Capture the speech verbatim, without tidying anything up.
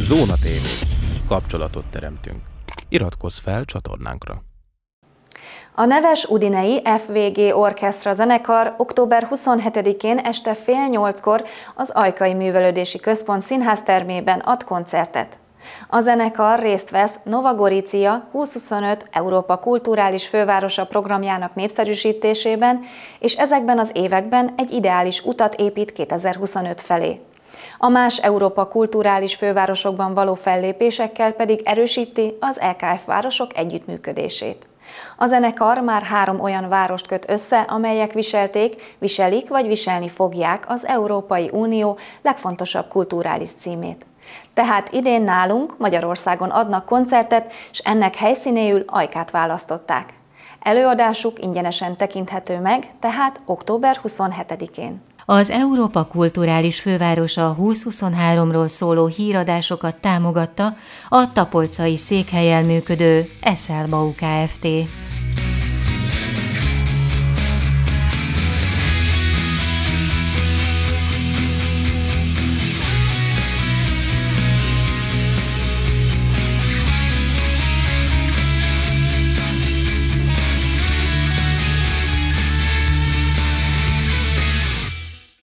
Zóna té vé. Kapcsolatot teremtünk. Iratkozz fel csatornánkra. A neves udinei ef vé gé Orchestra zenekar október huszonhetedikén este fél nyolckor az Ajkai Művelődési Központ színháztermében ad koncertet. A zenekar részt vesz Nova Gorizia húsz-huszonöt Európa kulturális fővárosa programjának népszerűsítésében, és ezekben az években egy ideális utat épít kétezer-huszonöt felé. A más Európa kulturális fővárosokban való fellépésekkel pedig erősíti az é ká ef városok együttműködését. A zenekar már három olyan várost köt össze, amelyek viselték, viselik vagy viselni fogják az Európai Unió legfontosabb kulturális címét. Tehát idén nálunk, Magyarországon adnak koncertet, és ennek helyszínéül Ajkát választották. Előadásuk ingyenesen tekinthető meg, tehát október huszonhetedikén. Az Európa kulturális fővárosa húsz-huszonháromról szóló híradásokat támogatta a tapolcai székhellyel működő Eszelbau Kft.